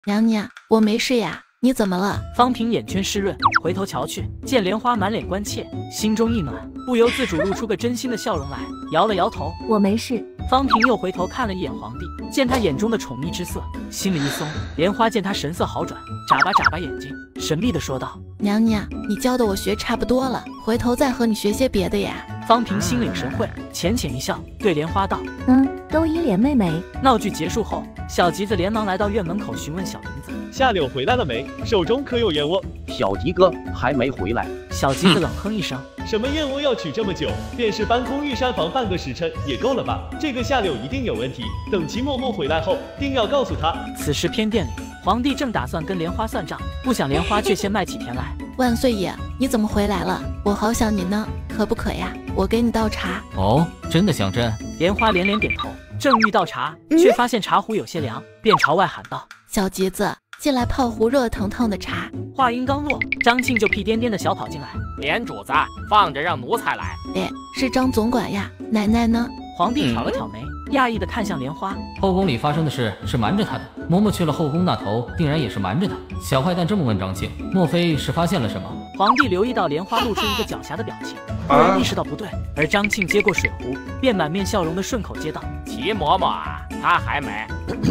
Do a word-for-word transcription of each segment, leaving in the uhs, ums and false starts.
娘娘，我没事呀，你怎么了？ 方平眼圈湿润，回头瞧去，见莲花满脸关切，心中一暖，不由自主露出个真心的笑容来，摇了摇头， 我没事。 方平又回头看了一眼皇帝，见他眼中的宠溺之色，心里一松。莲花见他神色好转，眨巴眨巴眼睛，神秘地说道： 娘娘，你教的我学差不多了，回头再和你学些别的呀。 方平心领神会，浅浅一笑，对莲花道： 嗯，都依莲妹妹。 闹剧结束后，小吉子连忙来到院门口询问小林子： 夏柳回来了没？手中可有燕窝？ 小吉哥还没回来。 小吉子冷哼一声： 什么燕窝要取这么久？便是搬空玉山房半个时辰也够了吧？这个夏柳一定有问题，等齐嬷嬷回来后，定要告诉她。 此时偏殿里，皇帝正打算跟莲花算账，不想莲花却先卖起甜来。 万岁爷，你怎么回来了？我好想您呢，可不可呀？我给你倒茶。 哦，真的想朕？ 莲花连连点头，正欲倒茶，却发现茶壶有些凉，便朝外喊道： 小吉子，进来泡壶热腾腾的茶。 话音刚落，张庆就屁颠颠的小跑进来： 莲主子，放着让奴才来。 哎，是张总管呀，奶奶呢？ 皇帝挑了挑眉，讶异的看向莲花。 后宫里发生的事是瞒着他的，嬷嬷去了后宫那头，定然也是瞒着他。小坏蛋这么问张庆，莫非是发现了什么？ 皇帝留意到莲花露出一个狡黠的表情，忽然意识到不对，而张庆接过水壶，便满面笑容的顺口接道： 齐嬷嬷啊，她还没。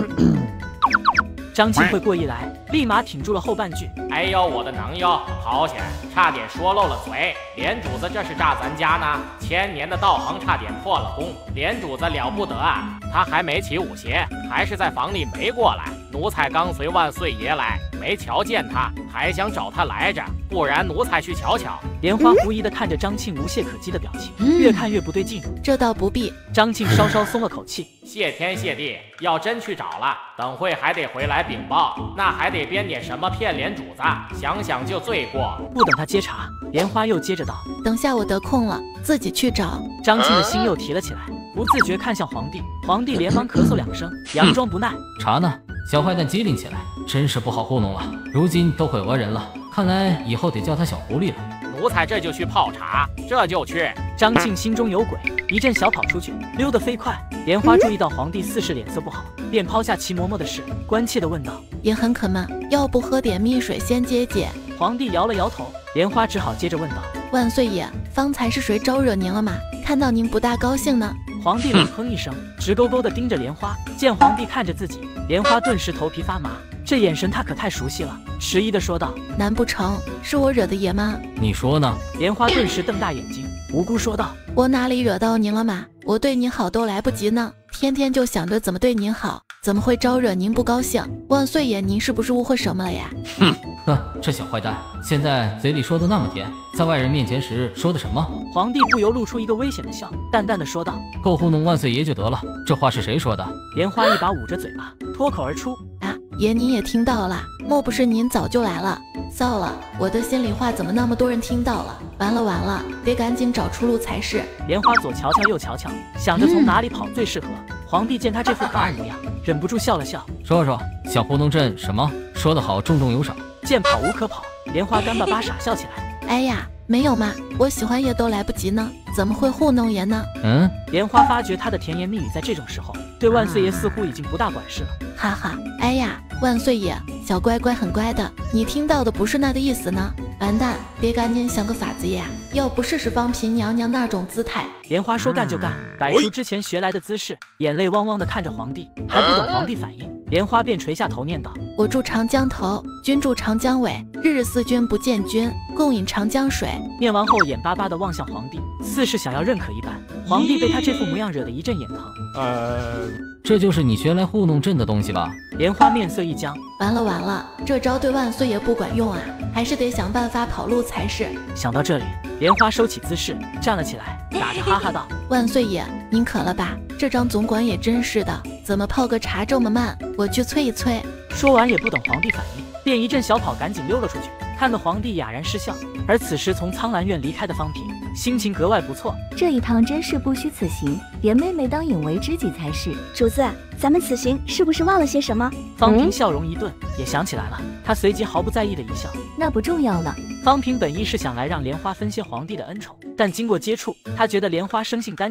张庆会过意来，立马挺住了后半句： 哎呦我的能哟，好险，差点说漏了嘴。莲主子这是炸咱家呢，千年的道行差点破了功。莲主子了不得啊，他还没起舞鞋，还是在房里没过来。奴才刚随万岁爷来，没瞧见他，还想找他来着，不然奴才去瞧瞧。 莲花狐疑的看着张庆无懈可击的表情，嗯、越看越不对劲。 这倒不必。 张庆稍稍松了口气， 谢天谢地，要真去找了，等会还得回来禀报，那还得编点什么骗莲主子，想想就罪过。 不等他接茬，莲花又接着道： 等下我得空了，自己去找。 张庆的心又提了起来，不自觉看向皇帝，皇帝连忙咳嗽两声，佯装不耐： 茶呢？小坏蛋机灵起来，真是不好糊弄了，如今都会讹人了，看来以后得叫他小狐狸了。 奴才这就去泡茶，这就去。 张庆心中有鬼，一阵小跑出去，溜得飞快。莲花注意到皇帝似是脸色不好，便抛下齐嬷嬷的事，关切地问道： 也很渴吗？要不喝点蜜水先解解？ 皇帝摇了摇头，莲花只好接着问道： 万岁爷，方才是谁招惹您了吗？看到您不大高兴呢。 皇帝冷哼一声，直勾勾地盯着莲花。见皇帝看着自己，莲花顿时头皮发麻，这眼神他可太熟悉了，迟疑地说道：难不成是我惹的爷吗？ 你说呢？ 莲花顿时瞪大眼睛，无辜说道： 我哪里惹到您了吗？我对您好都来不及呢，天天就想着怎么对您好，怎么会招惹您不高兴？万岁爷，您是不是误会什么了呀？ 哼，哼，这小坏蛋现在嘴里说的那么甜，在外人面前时说的什么？ 皇帝不由露出一个危险的笑，淡淡的说道： 够糊弄万岁爷就得了，这话是谁说的？ 莲花一把捂着嘴巴，脱口而出： 啊，爷您也听到了，莫不是您早就来了？糟了，我的心里话怎么那么多人听到了？完了完了，得赶紧找出路才是。 莲花左瞧瞧右瞧瞧，想着从哪里跑最适合。嗯、皇帝见他这副可爱模样，忍不住笑了笑， 说说想糊弄朕什么？说得好，重重有赏。 见跑无可跑，莲花干巴巴傻笑起来。 哎呀，没有嘛，我喜欢爷都来不及呢，怎么会糊弄爷呢？ 嗯， 莲花发觉他的甜言蜜语在这种时候对万岁爷似乎已经不大管事了， 哈哈。哎呀，万岁爷，小乖乖很乖的，你听到的不是那个意思呢。完蛋，别赶紧想个法子呀，要不试试方嫔娘娘那种姿态。 莲花说干就干，摆出之前学来的姿势，眼泪汪汪的看着皇帝，还不等皇帝反应，莲花便垂下头念道： 我住长江头，君住长江尾，日日思君不见君，共饮长江水。 念完后眼巴巴的望向皇帝，似是想要认可一般。皇帝被他这副模样惹得一阵眼疼。 呃， 这就是你学来糊弄朕的东西吧？ 莲花面色一僵， 完了完了，这招对万岁爷不管用啊，还是得想办法跑路才是。 想到这里，莲花收起姿势，站了起来，打着哈哈道： 万岁爷，您渴了吧？这张总管也真是的，怎么泡个茶这么慢？我去催一催。 说完也不等皇帝反应，便一阵小跑赶紧溜了出去，看得皇帝哑然失笑。而此时从苍兰院离开的方平，心情格外不错。 这一趟真是不虚此行，连妹妹当引为知己才是。 主子，咱们此行是不是忘了些什么？ 方平笑容一顿，也想起来了，他随即毫不在意的一笑。 那不重要了。 方平本意是想来让莲花分些皇帝的恩宠，但经过接触，他觉得莲花生性单纯，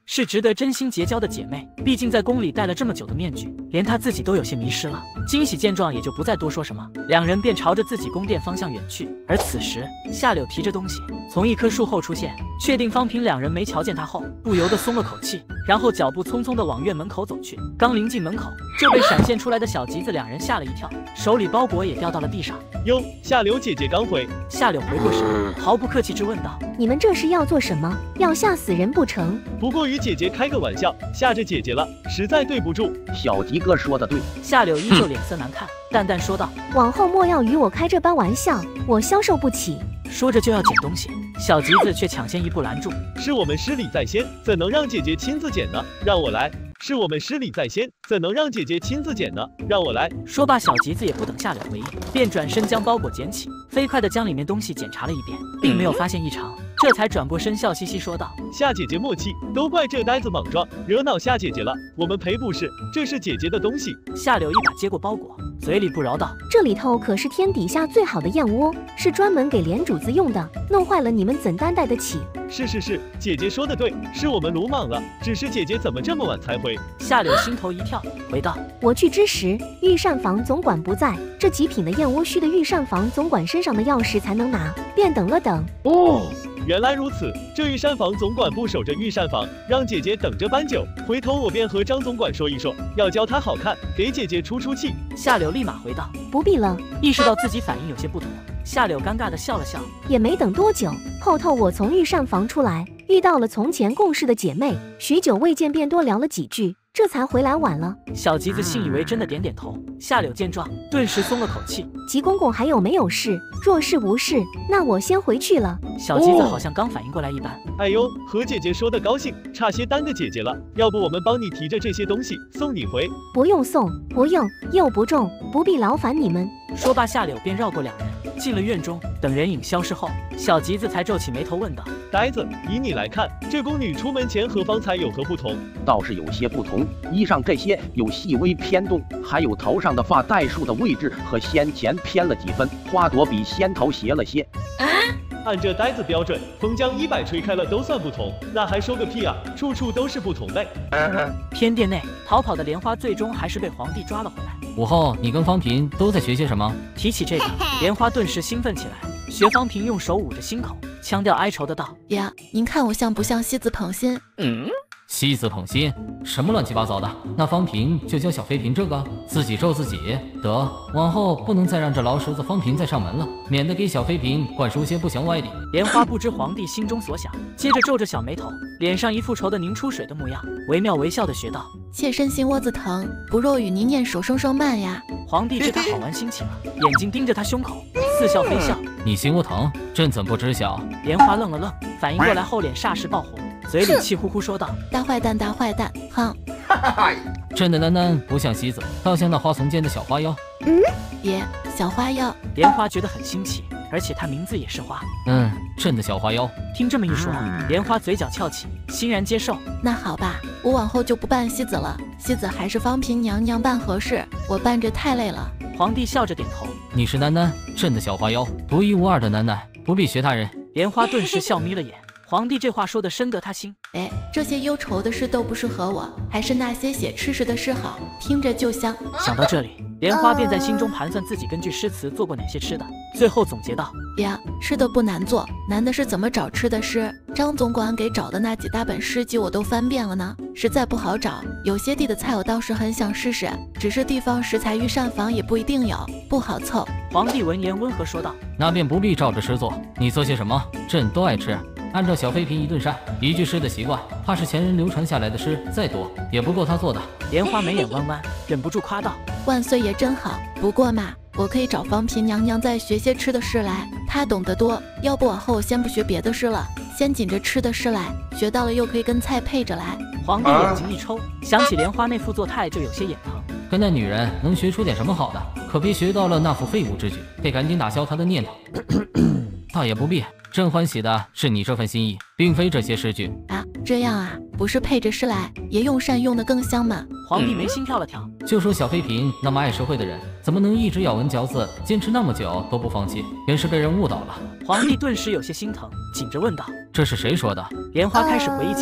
是值得真心结交的姐妹。毕竟在宫里戴了这么久的面具，连她自己都有些迷失了。惊喜见状，也就不再多说什么，两人便朝着自己宫殿方向远去。而此时，夏柳提着东西从一棵树后出现，确定方平两人没瞧见他后，不由得松了口气，然后脚步匆匆地往院门口走去。刚临近门口，就被闪现出来的小吉子两人吓了一跳，手里包裹也掉到了地上。 哟，夏柳姐姐刚回。 夏柳回过神，毫不客气之问道：“ 你们这是要做什么？要吓死人不成？” 不过与姐姐开个玩笑，吓着姐姐了，实在对不住。 小吉哥说的对。 夏柳依旧脸色难看，淡淡说道：“ 往后莫要与我开这般玩笑，我消受不起。” 说着就要捡东西，小吉子却抢先一步拦住：“ 是我们失礼在先，怎能让姐姐亲自捡呢？让我来。”是我们失礼在先，怎能让姐姐亲自捡呢？让我来。 说罢，小吉子也不等夏柳回应，便转身将包裹捡起，飞快地将里面东西检查了一遍，并没有发现异常，这才转过身笑嘻嘻说道：“ 夏姐姐莫气，都怪这呆子莽撞，惹恼夏姐姐了。我们赔不是，这是姐姐的东西。” 夏柳一把接过包裹，嘴里不饶道：“ 这里头可是天底下最好的燕窝，是专门给莲主子用的，弄坏了你们怎担待得起？” 是是是，姐姐说的对，是我们鲁莽了。只是姐姐怎么这么晚才回？ 夏柳心头一跳，回道：“ 我去之时，御膳房总管不在，这极品的燕窝需的御膳房总管身上的钥匙才能拿，便等了等。” 哦，原来如此，这御膳房总管不守着御膳房，让姐姐等着搬酒。回头我便和张总管说一说，要教他好看，给姐姐出出气。 夏柳立马回道：“ 不必了。” 意识到自己反应有些不妥，夏柳尴尬地笑了笑。 也没等多久，后头我从御膳房出来，遇到了从前共事的姐妹，许久未见，便多聊了几句，这才回来晚了。 小吉子信以为真的点点头。夏柳见状，顿时松了口气。 吉公公还有没有事？若是无事，那我先回去了。 小吉子好像刚反应过来一般。 哦、哎呦，和姐姐说的高兴，差些耽搁姐姐了。要不我们帮你提着这些东西，送你回？ 不用送，不用，又不重，不必劳烦你们。 说罢，夏柳便绕过两人，进了院中。等人影消失后，小吉子才皱起眉头问道：“ 呆子，以你来看，这宫女出门前和方才有何不同？” 倒是有些不同，衣上这些有细微偏动，还有头上的发带束的位置和先前偏了几分，花朵比先头斜了些。 啊！按这呆子标准，风将一百吹开了都算不同，那还说个屁啊！处处都是不同呗。 嗯、偏殿内逃跑的莲花最终还是被皇帝抓了回来。 午后，你跟方平都在学些什么？ 提起这个，莲花顿时兴奋起来。学方平用手捂着心口，腔调哀愁的道：“ 呀，您看我像不像西子捧心？” 嗯。西子捧心，什么乱七八糟的？那方平就教小妃嫔这个，自己咒自己。得，往后不能再让这老鼠子方平再上门了，免得给小妃嫔灌输些不祥歪理。 莲花不知皇帝心中所想，接着皱着小眉头，脸上一副愁得凝出水的模样，惟妙惟肖的学道：“ 妾身心窝子疼，不若与您念手声声慢呀。” 皇帝知他好玩心起了，眼睛盯着他胸口，似笑非笑：“ 你心窝疼，朕怎不知晓？” 莲花愣了愣，反应过来后脸霎时爆红，嘴里气呼呼说道：“ 大坏蛋，大坏蛋，哼！” 朕的囡囡不像西子，倒像那花丛间的小花妖。 嗯，别小花妖。 莲花觉得很新奇，而且她名字也是花。 嗯，朕的小花妖。 听这么一说，莲花嘴角翘起，欣然接受。 那好吧，我往后就不扮西子了，西子还是方嫔娘娘扮合适，我扮着太累了。 皇帝笑着点头。 你是囡囡，朕的小花妖，独一无二的囡囡，不必学他人。 莲花顿时笑眯了眼。皇帝这话说得深得他心。 哎，这些忧愁的事都不适合我，还是那些写吃食的事好，听着就香。 想到这里，莲花便在心中盘算自己根据诗词做过哪些吃的，最后总结道：“ 呀，吃的不难做，难的是怎么找吃的诗。张总管给找的那几大本诗集我都翻遍了呢，实在不好找。有些地的菜我倒是很想试试，只是地方食材御膳房也不一定有，不好凑。” 皇帝闻言温和说道：“ 那便不必照着诗做，你做些什么，朕都爱吃。按照小妃嫔一顿膳，一句诗的习惯，怕是前人流传下来的诗再多，也不够他做的。” 莲花眉眼弯弯，忍不住夸道：“ 万岁爷真好，不过嘛，我可以找方嫔娘娘再学些吃的诗来，她懂得多。要不往后我先不学别的诗了，先紧着吃的诗来，学到了又可以跟菜配着来。” 皇帝眼睛一抽，想起莲花那副作态就有些眼疼。 跟那女人能学出点什么好的，可别学到了那副废物之举，得赶紧打消她的念头。倒也不必，朕欢喜的是你这份心意，并非这些诗句啊。这样啊，不是配着诗来，也用膳用的更香吗？ 皇帝眉心跳了跳， 就说小妃嫔那么爱实惠的人，怎么能一直咬文嚼字，坚持那么久都不放弃？原是被人误导了。 皇帝顿时有些心疼，紧着问道：“ 这是谁说的？” 莲花开始回忆起来，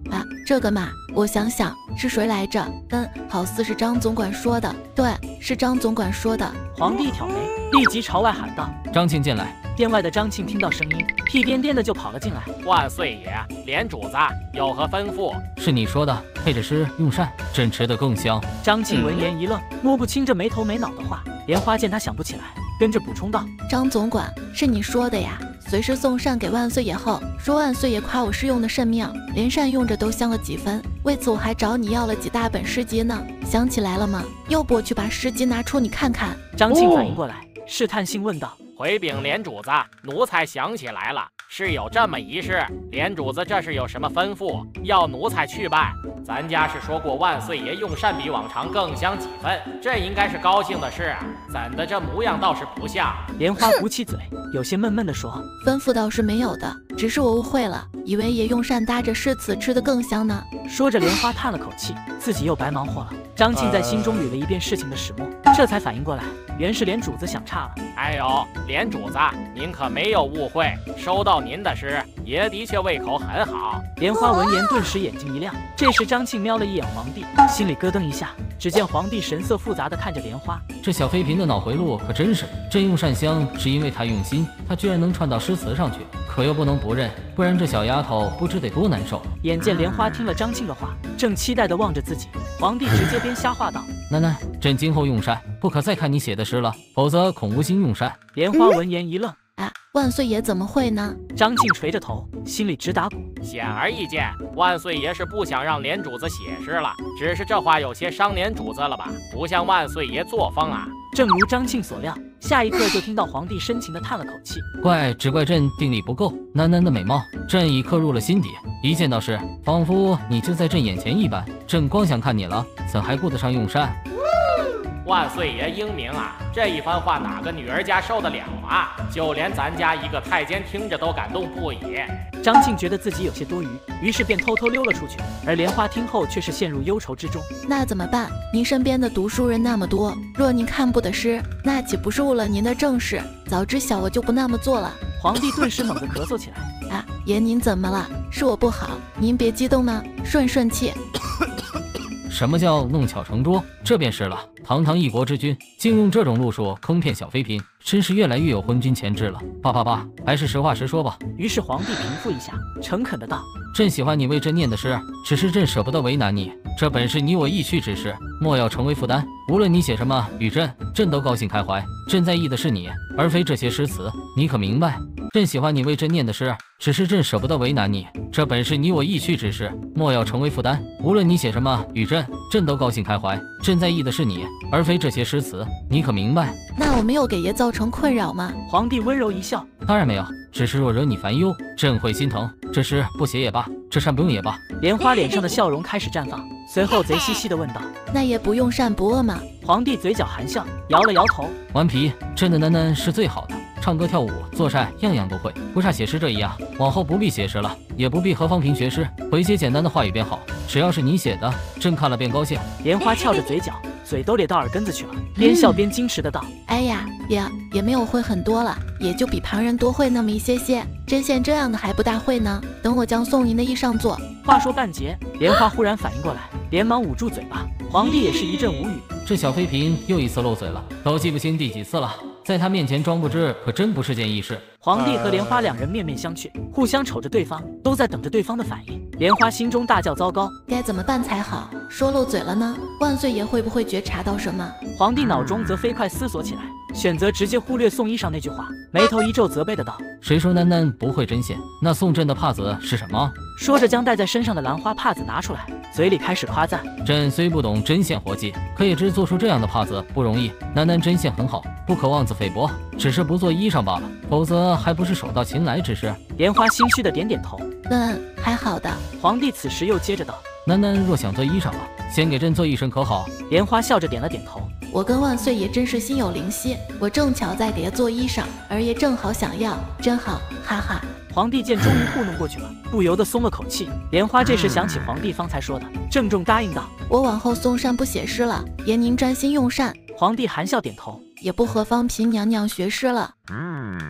啊，这个嘛，我想想是谁来着？嗯，好似是张总管说的。对，是张总管说的。 皇帝挑眉，立即朝外喊道：“ 张庆进来。” 殿外的张庆听到声音，屁颠颠的就跑了进来。 万岁爷，连主子有何吩咐？ 是你说的，配着吃用膳，朕吃得更香。 张庆闻言一愣，摸不清这没头没脑的话。莲花见他想不起来，跟着补充道：“ 张总管，是你说的呀。随时送膳给万岁爷后，说万岁爷夸我是用的甚妙，连膳用着都香了几分。为此我还找你要了几大本诗集呢。想起来了吗？要不我去把诗集拿出你看看。” 张庆反应过来，试探性问道：“ 回禀连主子，奴才想起来了，是有这么一事。连主子这是有什么吩咐，要奴才去办？咱家是说过万岁爷用膳比往常更香几分，这应该是高兴的事啊，怎的这模样倒是不像？” 莲花鼓起嘴，有些闷闷地说：“ 吩咐倒是没有的，只是我误会了，以为爷用膳搭着诗词吃得更香呢。” 说着，莲花叹了口气，自己又白忙活了。张庆在心中捋了一遍事情的始末，这才反应过来，原是连主子想差了。 哎呦，连主子，您可没有误会，收到您的诗，爷的确胃口很好。 莲花闻言顿时眼睛一亮。这时张庆瞄了一眼皇帝，心里咯噔一下。只见皇帝神色复杂地看着莲花， 这小妃嫔的脑回路可真是。朕用膳香是因为她用心，她居然能串到诗词上去，可又不能不认，不然这小丫头不知得多难受。 眼见莲花听了张庆的话，正期待地望着自己，皇帝直接边瞎话道：“ 楠楠，朕今后用膳不可再看你写的诗了，否则恐无心用膳。” 莲花闻言一愣。 啊，万岁爷怎么会呢？ 张庆垂着头，心里直打鼓。 显而易见，万岁爷是不想让连主子写诗了，只是这话有些伤连主子了吧？不像万岁爷作风啊。 正如张庆所料，下一刻就听到皇帝深情地叹了口气：“ 怪只怪朕定力不够，楠楠的美貌，朕已刻入了心底。一见到时，仿佛你就在朕眼前一般。朕光想看你了，怎还顾得上用膳？” 万岁爷英明啊，这一番话哪个女儿家受得了啊？就连咱家一个太监听着都感动不已。 张庆觉得自己有些多余，于是便偷偷溜了出去，而莲花听后却是陷入忧愁之中。 那怎么办？您身边的读书人那么多，若您看不得诗，那岂不是误了您的正事？早知晓我就不那么做了。 皇帝顿时猛地咳嗽起来。 啊，爷您怎么了？是我不好，您别激动呢，顺顺气。 什么叫弄巧成拙？这便是了。堂堂一国之君，竟用这种路数坑骗小妃嫔，真是越来越有昏君潜质了。爸爸爸，还是实话实说吧。 于是皇帝平复一下，诚恳的道：“ 朕喜欢你为朕念的诗，只是朕舍不得为难你。这本是你我意趣之事，莫要成为负担。无论你写什么与朕，朕都高兴开怀。朕在意的是你，而非这些诗词，你可明白？朕喜欢你为朕念的诗，只是朕舍不得为难你。这本是你我意趣之事，莫要成为负担。无论你写什么与朕，朕都高兴开怀。朕在意的是你，而非这些诗词，你可明白？ 那我没有给爷造成困扰吗？” 皇帝温柔一笑：“ 当然没有，只是若惹你烦忧，朕会心疼。这诗不写也罢，这膳不用也罢。” 莲花脸上的笑容开始绽放，随后贼兮兮地问道：“ 那也不用膳不饿吗？” 皇帝嘴角含笑，摇了摇头：“ 顽皮，朕的楠楠是最好的。唱歌跳舞做膳样样都会，不差写诗这一样。往后不必写诗了，也不必和方平学诗，回些简单的话语便好。只要是你写的，朕看了便高兴。” 莲花翘着嘴角，嘴都咧到耳根子去了，边笑边矜持的道：“ 哎呀，也也没有会很多了，也就比旁人多会那么一些些。针线这样的还不大会呢，等我将送您的衣裳做。” 话说半截，莲花忽然反应过来，连忙捂住嘴巴。皇帝也是一阵无语， 这小妃嫔又一次漏嘴了，都记不清第几次了。在她面前装不知，可真不是件易事。 皇帝和莲花两人面面相觑，互相瞅着对方，都在等着对方的反应。莲花心中大叫糟糕， 该怎么办才好？说漏嘴了呢，万岁爷会不会觉察到什么？ 皇帝脑中则飞快思索起来，选择直接忽略送衣裳那句话，眉头一皱，责备的道：“ 谁说楠楠不会针线？那送朕的帕子是什么？” 说着将戴在身上的兰花帕子拿出来，嘴里开始夸赞：“ 朕虽不懂针线活计，可也知做出这样的帕子不容易。楠楠针线很好，不可妄自菲薄，只是不做衣裳罢了，否则还不是手到擒来之事。” 莲花心虚的点点头：“ 嗯，还好的。” 皇帝此时又接着道：“ 楠楠若想做衣裳了，先给朕做一身可好？” 莲花笑着点了点头：“ 我跟万岁爷真是心有灵犀，我正巧在给爷做衣裳，而爷正好想要，真好，哈哈。” 皇帝见终于糊弄过去了，不由得松了口气。莲花这时想起皇帝方才说的，郑重答应道：“ 我往后送膳不写诗了，爷您专心用膳。” 皇帝含笑点头， 也不和方嫔娘娘学诗了。嗯。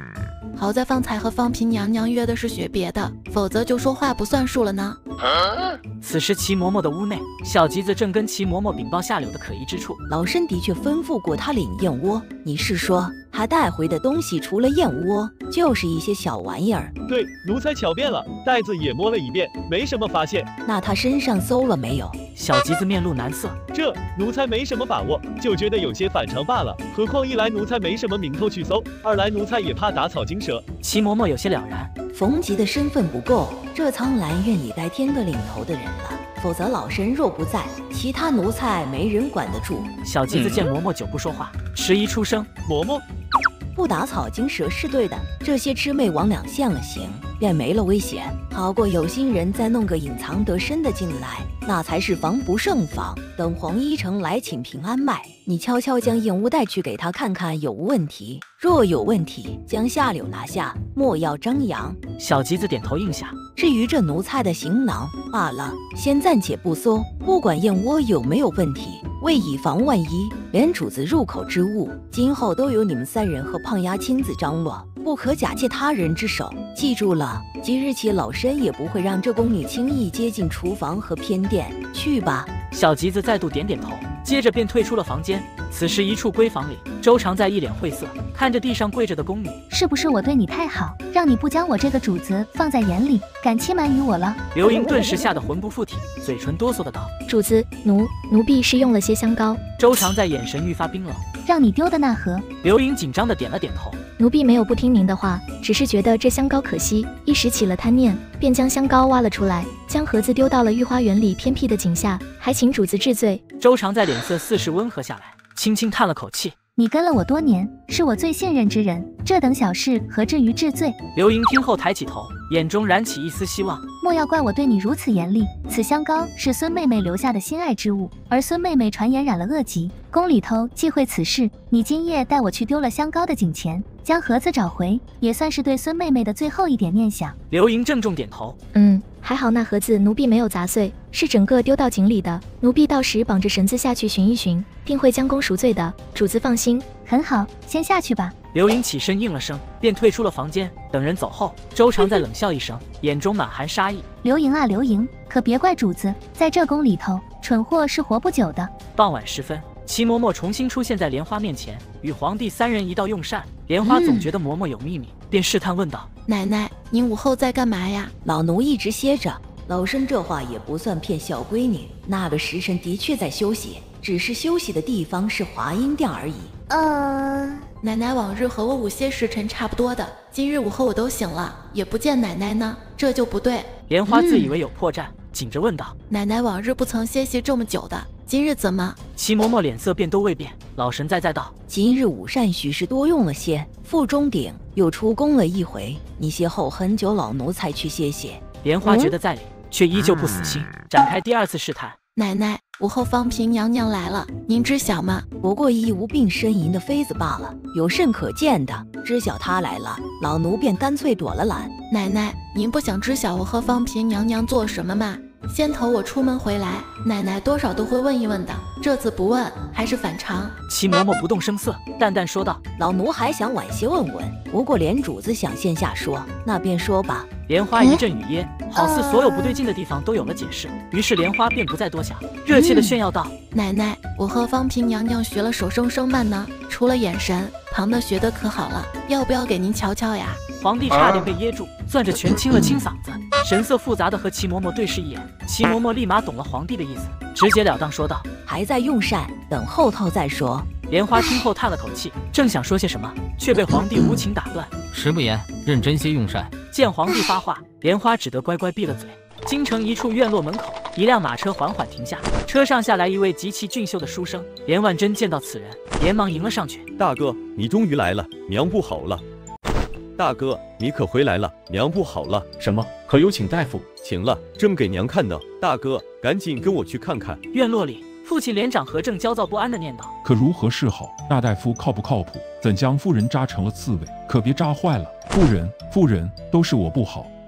好在方才和方嫔娘娘约的是学别的，否则就说话不算数了呢。 此时齐嬷嬷的屋内，小吉子正跟齐嬷嬷禀报下柳的可疑之处。 老身的确吩咐过他领燕窝，你是说他带回的东西除了燕窝，就是一些小玩意儿？ 对，奴才巧辨了，袋子也摸了一遍，没什么发现。 那他身上搜了没有？ 小吉子面露难色， 这奴才没什么把握，就觉得有些反常罢了。何况一来奴才没什么名头去搜，二来奴才也怕打草惊蛇。 齐嬷嬷有些了然， 冯吉的身份不够，这苍兰院以代天个领头的人了。否则老身若不在，其他奴才没人管得住。 小吉子见嬷嬷久不说话，迟疑出声：“ 嬷嬷， 不打草惊蛇是对的，这些魑魅魍魉现了形，便没了危险。好过有心人再弄个隐藏得深的进来，那才是防不胜防。等黄一成来请平安脉，你悄悄将燕窝带去给他看看有无问题。若有问题，将下柳拿下，莫要张扬。” 小吉子点头应下。 至于这奴才的行囊罢了，先暂且不搜，不管燕窝有没有问题，为以防万一，连主子入口之物，今后都由你们三人和胖丫亲自张罗，不可假借他人之手。记住了，即日起老身也不会让这宫女轻易接近厨房和偏殿。去吧。 小吉子再度点点头，接着便退出了房间。此时一处闺房里，周常在一脸晦涩看着地上跪着的宫女。 是不是我对你太好，让你不将我这个主子放在眼里，敢欺瞒于我了？ 刘盈顿时吓得魂不附体，嘴唇哆嗦的道：“ 主子，奴奴婢是用了些香膏。” 周常在眼神愈发冰冷。 让你丢的那盒。 刘盈紧张的点了点头。 奴婢没有不听您的话，只是觉得这香膏可惜，一时起了贪念，便将香膏挖了出来，将盒子丢到了御花园里偏僻的井下，还请主子治罪。 周常在脸色似是温和下来，轻轻叹了口气。 你跟了我多年，是我最信任之人，这等小事何至于治罪？ 刘盈听后抬起头，眼中燃起一丝希望。 莫要怪我对你如此严厉，此香膏是孙妹妹留下的心爱之物，而孙妹妹传言染了恶疾，宫里头忌讳此事。你今夜带我去丢了香膏的井前，将盒子找回，也算是对孙妹妹的最后一点念想。 刘盈郑重点头。 嗯，还好那盒子奴婢没有砸碎，是整个丢到井里的。奴婢到时绑着绳子下去寻一寻，定会将功赎罪的。主子放心。 很好，先下去吧。 刘盈起身应了声，便退出了房间。等人走后，周常在冷笑一声，眼中满含杀意。 刘盈啊刘盈，可别怪主子，在这宫里头，蠢货是活不久的。 傍晚时分，齐嬷嬷重新出现在莲花面前，与皇帝三人一道用膳。莲花总觉得嬷嬷有秘密，便试探问道：“ 奶奶，您午后在干嘛呀？” 老奴一直歇着。老身这话也不算骗小闺女，那个时辰的确在休息，只是休息的地方是华阴殿而已。 呃，奶奶往日和我午歇时辰差不多的，今日午后我都醒了，也不见奶奶呢，这就不对。 莲花自以为有破绽，紧着问道：“ 奶奶往日不曾歇息这么久的，今日怎么？” 齐嬷嬷脸色便都未变，老神在在道：“ 今日午膳许是多用了些，腹中顶，又出宫了一回，你歇后很久，老奴才去歇歇。” 莲花觉得在理，嗯、却依旧不死心，展开第二次试探。 奶奶，午后方嫔娘娘来了，您知晓吗？ 不过一无病呻吟的妃子罢了，有甚可见的？知晓她来了，老奴便干脆躲了懒。 奶奶，您不想知晓我和方嫔娘娘做什么吗？先头我出门回来，奶奶多少都会问一问的，这次不问还是反常。 齐嬷嬷不动声色，淡淡说道：“ 老奴还想晚些问问，不过连主子想线下说，那便说吧。” 莲花一阵语噎，好似所有不对劲的地方都有了解释。于是莲花便不再多想，热切地炫耀道：“ 奶奶，我和方嫔娘娘学了手生生慢呢，除了眼神，旁的学的可好了，要不要给您瞧瞧呀？” 皇帝差点被噎住，攥着拳清了清嗓子，神色复杂的和齐嬷嬷对视一眼。齐嬷嬷立马懂了皇帝的意思，直截了当说道：“ 还在用膳，等后头再说。” 莲花听后叹了口气，正想说些什么，却被皇帝无情打断：“ 食不言，认真些用膳。” 见皇帝发话，莲花只得乖乖闭了嘴。京城一处院落门口，一辆马车缓缓停下，车上下来一位极其俊秀的书生。连万贞见到此人，连忙迎了上去：“ 大哥，你终于来了，娘不好了。”“大哥，你可回来了，娘不好了。”“ 什么？可有请大夫？”“ 请了，正给娘看呢。大哥，赶紧跟我去看看。” 院落里，父亲连长何正焦躁不安地念叨：“ 可如何是好？大大夫靠不靠谱？怎将夫人扎成了刺猬？可别扎坏了。夫人，夫人，都是我不好，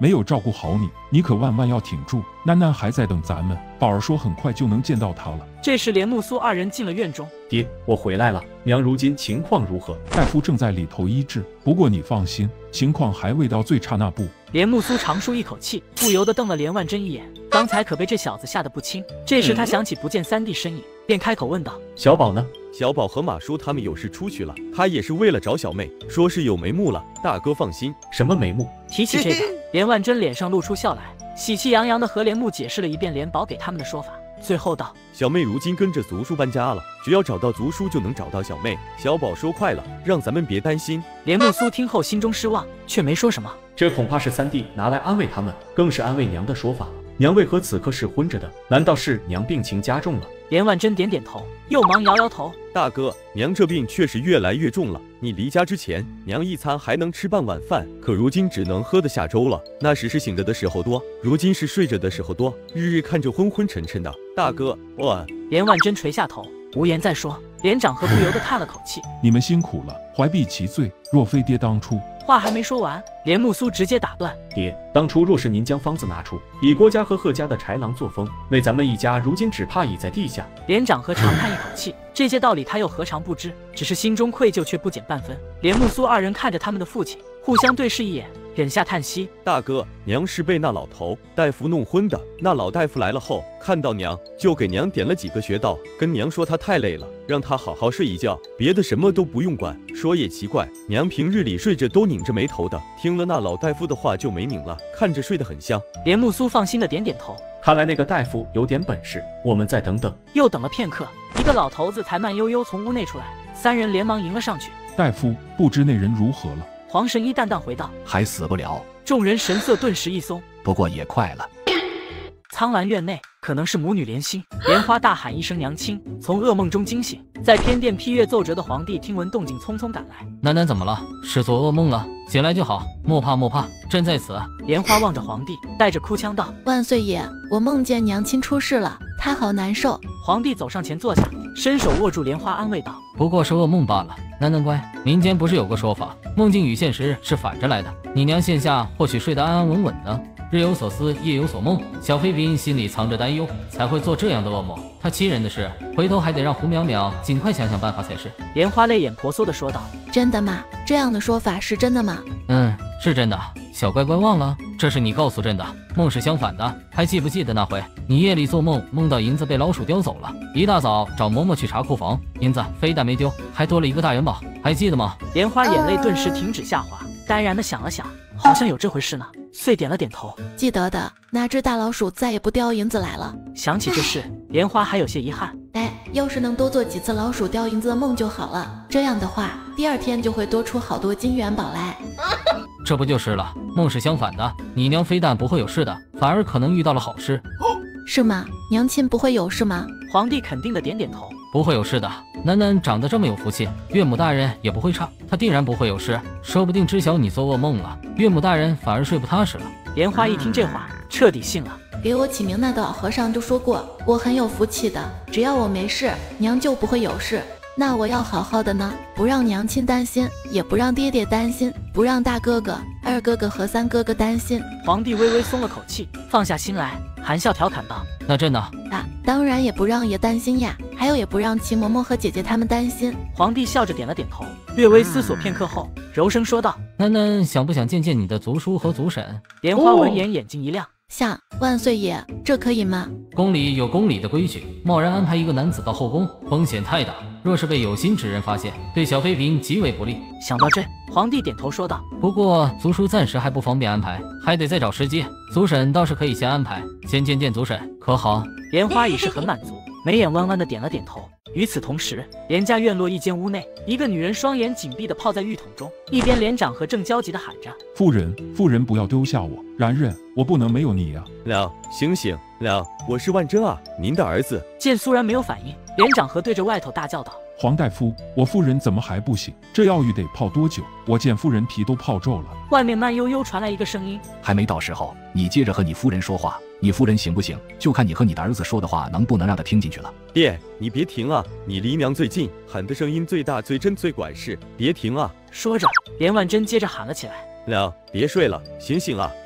没有照顾好你，你可万万要挺住。楠楠还在等咱们，宝儿说很快就能见到他了。 这时连木苏二人进了院中。 爹，我回来了。娘如今情况如何？ 大夫正在里头医治，不过你放心，情况还未到最差那步。 连木苏长舒一口气，不由得瞪了连万真一眼。刚才可被这小子吓得不轻。这时他想起不见三弟身影，便开口问道：“ 小宝呢？” 小宝和马叔他们有事出去了，他也是为了找小妹，说是有眉目了。大哥放心。 什么眉目？ 提起这个，连万真脸上露出笑来，喜气洋洋的和连木解释了一遍连宝给他们的说法，最后道：“ 小妹如今跟着族叔搬家了，只要找到族叔就能找到小妹。小宝说快了，让咱们别担心。” 连木苏听后心中失望，却没说什么。 这恐怕是三弟拿来安慰他们，更是安慰娘的说法。娘为何此刻是昏着的？难道是娘病情加重了？ 连万真点点头，又忙摇摇头。 大哥，娘这病确实越来越重了。你离家之前，娘一餐还能吃半碗饭，可如今只能喝得下粥了。那时是醒着的时候多，如今是睡着的时候多，日日看着昏昏沉沉的。大哥，我…… 连万真垂下头，无言再说。连长和不由得叹了口气：“ 你们辛苦了，怀璧其罪。若非爹当初……” 话还没说完，连木苏直接打断：“ 爹，当初若是您将方子拿出，以郭家和贺家的豺狼作风，那咱们一家如今只怕已在地下。” 连长和长叹一口气，这些道理他又何尝不知，只是心中愧疚却不减半分。连木苏二人看着他们的父亲，互相对视一眼，忍下叹息：“ 大哥，娘是被那老头大夫弄昏的。那老大夫来了后，看到娘就给娘点了几个穴道，跟娘说他太累了，让他好好睡一觉，别的什么都不用管。说也奇怪，娘平日里睡着都拧着眉头的，听了那老大夫的话就没拧了，看着睡得很香。” 连木苏放心的点点头， 看来那个大夫有点本事，我们再等等。 又等了片刻，一个老头子才慢悠悠从屋内出来，三人连忙迎了上去。 大夫，不知那人如何了？ 黄神医淡淡回道：“ 还死不了。” 众人神色顿时一松， 不过也快了。 苍兰院内，可能是母女连心，莲花大喊一声娘亲，从噩梦中惊醒。在偏殿批阅奏折的皇帝听闻动静，匆匆赶来。 楠楠怎么了？是做噩梦了？醒来就好，莫怕莫怕，朕在此。 莲花望着皇帝，带着哭腔道：“ 万岁爷，我梦见娘亲出事了，她好难受。” 皇帝走上前坐下，伸手握住莲花，安慰道：“ 不过是噩梦罢了。楠楠乖，民间不是有个说法，梦境与现实是反着来的。你娘现下或许睡得安安稳稳的，日有所思，夜有所梦。小妃嫔心里藏着担忧，才会做这样的噩梦。她气人的是，回头还得让胡淼淼尽快想想办法才是。” 莲花泪眼婆娑地说道：“ 真的吗？这样的说法是真的吗？”“ 嗯，是真的。小乖乖忘了，这是你告诉朕的，梦是相反的。还记不记得那回你夜里做梦，梦到银子被老鼠叼走了，一大早找嬷嬷去查库房，银子非但没丢，还多了一个大元宝，还记得吗？” 莲花眼泪顿时停止下滑，呆然地想了想，好像有这回事呢，遂点了点头：“ 记得的。那只大老鼠再也不叼银子来了。” 想起这事，莲花还有些遗憾。 哎，要是能多做几次老鼠叼银子的梦就好了，这样的话，第二天就会多出好多金元宝来。 这不就是了？梦是相反的，你娘非但不会有事的，反而可能遇到了好事。 是吗？娘亲不会有事吗？ 皇帝肯定的点点头：“ 不会有事的。楠楠长得这么有福气，岳母大人也不会差，她定然不会有事。说不定知晓你做噩梦了，岳母大人反而睡不踏实了。” 莲花一听这话，彻底信了。 给我起名那个老和尚就说过，我很有福气的，只要我没事，娘就不会有事。那我要好好的呢，不让娘亲担心，也不让爹爹担心，不让大哥哥、二哥哥和三哥哥担心。 皇帝微微松了口气，放下心来，含笑调侃道：“ 那朕呢？”“ 啊，当然也不让爷担心呀，还有也不让齐嬷嬷和姐姐他们担心。” 皇帝笑着点了点头，略微思索片刻后，柔声说道：“ 楠楠想不想见见你的族叔和族婶？” 莲花闻言眼睛一亮：“ 想。万岁爷，这可以吗？”“ 宫里有宫里的规矩，贸然安排一个男子到后宫，风险太大。若是被有心之人发现，对小妃嫔极为不利。” 想到这，皇帝点头说道：“ 不过族叔暂时还不方便安排，还得再找时机。族婶倒是可以先安排，先见见族婶，可好？” 莲花已是很满足，眉眼弯弯的点了点头。与此同时，连家院落一间屋内，一个女人双眼紧闭的泡在浴桶中，一边连长和正焦急的喊着：“ 夫人，夫人不要丢下我，然人，我不能没有你呀！”“ 娘，醒醒，娘，我是万真啊，您的儿子。” 见苏然没有反应，连长和对着外头大叫道：“ 黄大夫，我夫人怎么还不醒？这药浴得泡多久？我见夫人皮都泡皱了。” 外面慢悠悠传来一个声音：“ 还没到时候，你接着和你夫人说话。你夫人醒不醒，就看你和你的儿子说的话能不能让他听进去了。”“ 爹，你别停啊，你离娘最近，喊的声音最大、最真、最管事，别停啊！” 说着，连万真接着喊了起来：“ 娘，别睡了，醒醒啊！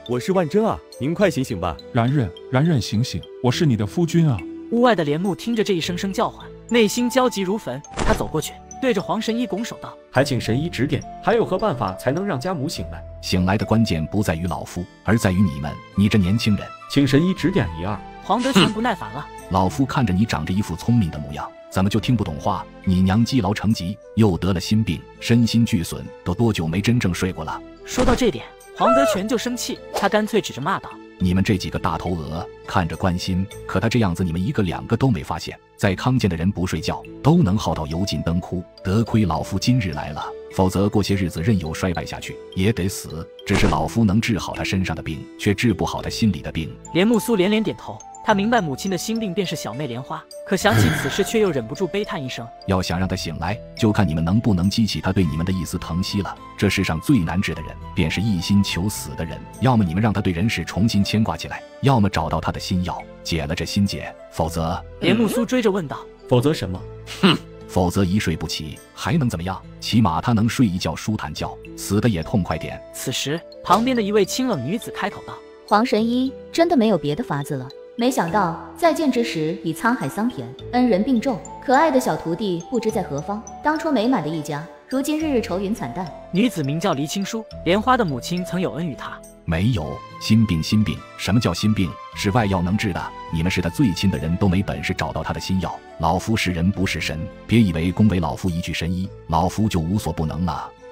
我是万贞啊，您快醒醒吧！ 然任，然任，醒醒，我是你的夫君啊！ 屋外的莲木听着这一声声叫唤，内心焦急如焚。他走过去，对着黄神医拱手道：“ 还请神医指点，还有何办法才能让家母醒来？” 醒来的关键不在于老夫，而在于你们，你这年轻人， 请神医指点一二。 黄德全不耐烦了：“ 老夫看着你长着一副聪明的模样，怎么就听不懂话？你娘积劳成疾，又得了心病，身心俱损，都多久没真正睡过了？” 说到这点，黄德全就生气，他干脆指着骂道：“ 你们这几个大头鹅，看着关心，可他这样子，你们一个两个都没发现。在康健的人不睡觉，都能耗到油尽灯枯，得亏老夫今日来了，否则过些日子任由衰败下去，也得死。只是老夫能治好他身上的病，却治不好他心里的病。” 莲木苏连连点头。他明白母亲的心病便是小妹莲花，可想起此事却又忍不住悲叹一声。 要想让他醒来，就看你们能不能激起他对你们的一丝疼惜了。这世上最难治的人，便是一心求死的人。要么你们让他对人世重新牵挂起来，要么找到他的心药，解了这心结，否则…… 莲木苏追着问道：“ 否则什么？” 哼，否则一睡不起，还能怎么样？起码他能睡一觉舒坦觉，死的也痛快点。 此时，旁边的一位清冷女子开口道：“ 黄神医真的没有别的法子了。没想到再见之时已沧海桑田，恩人并重，可爱的小徒弟不知在何方。当初美满的一家，如今日日愁云惨淡。” 女子名叫黎青书，莲花的母亲曾有恩于她。 没有心病，心病什么叫心病？是外药能治的。你们是他最亲的人，都没本事找到他的心药。老夫是人不是神，别以为恭维老夫一句神医，老夫就无所不能了。